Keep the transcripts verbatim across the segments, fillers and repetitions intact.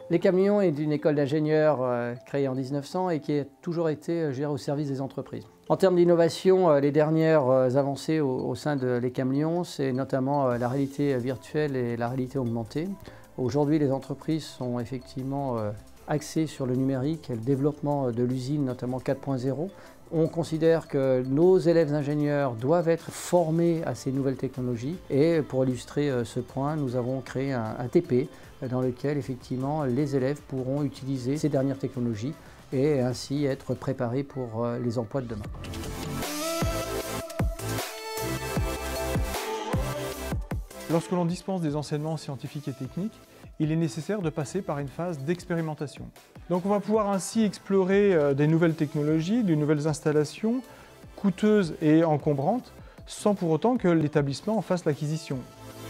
Les Camions est une école d'ingénieurs euh, créée en mille neuf cents et qui a toujours été euh, gérée au service des entreprises. En termes d'innovation, euh, les dernières euh, avancées au, au sein de Les Camions, c'est notamment euh, la réalité virtuelle et la réalité augmentée. Aujourd'hui, les entreprises sont effectivement euh, axées sur le numérique et le développement de l'usine, notamment quatre point zéro. On considère que nos élèves ingénieurs doivent être formés à ces nouvelles technologies et pour illustrer ce point, nous avons créé un, un T P dans lequel effectivement les élèves pourront utiliser ces dernières technologies et ainsi être préparés pour les emplois de demain. Lorsque l'on dispense des enseignements scientifiques et techniques, il est nécessaire de passer par une phase d'expérimentation. Donc on va pouvoir ainsi explorer des nouvelles technologies, de nouvelles installations, coûteuses et encombrantes, sans pour autant que l'établissement en fasse l'acquisition.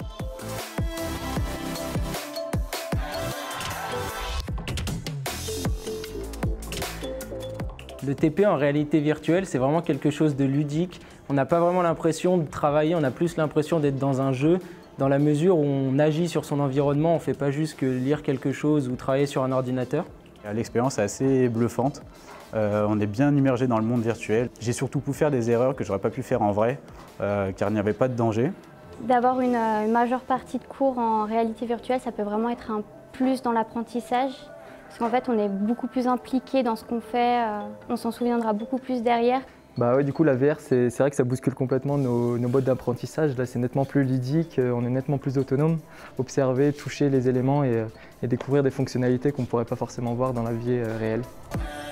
Le T P en réalité virtuelle, c'est vraiment quelque chose de ludique. On n'a pas vraiment l'impression de travailler, on a plus l'impression d'être dans un jeu, dans la mesure où on agit sur son environnement, on ne fait pas juste que lire quelque chose ou travailler sur un ordinateur. L'expérience est assez bluffante. Euh, on est bien immergé dans le monde virtuel. J'ai surtout pu faire des erreurs que je n'aurais pas pu faire en vrai, euh, car il n'y avait pas de danger. D'avoir une, une majeure partie de cours en réalité virtuelle, ça peut vraiment être un plus dans l'apprentissage. Parce qu'en fait, on est beaucoup plus impliqué dans ce qu'on fait, euh, on s'en souviendra beaucoup plus derrière. Bah ouais, du coup, la V R, c'est vrai que ça bouscule complètement nos, nos modes d'apprentissage. Là, c'est nettement plus ludique, on est nettement plus autonome. Observer, toucher les éléments et, et découvrir des fonctionnalités qu'on ne pourrait pas forcément voir dans la vie réelle.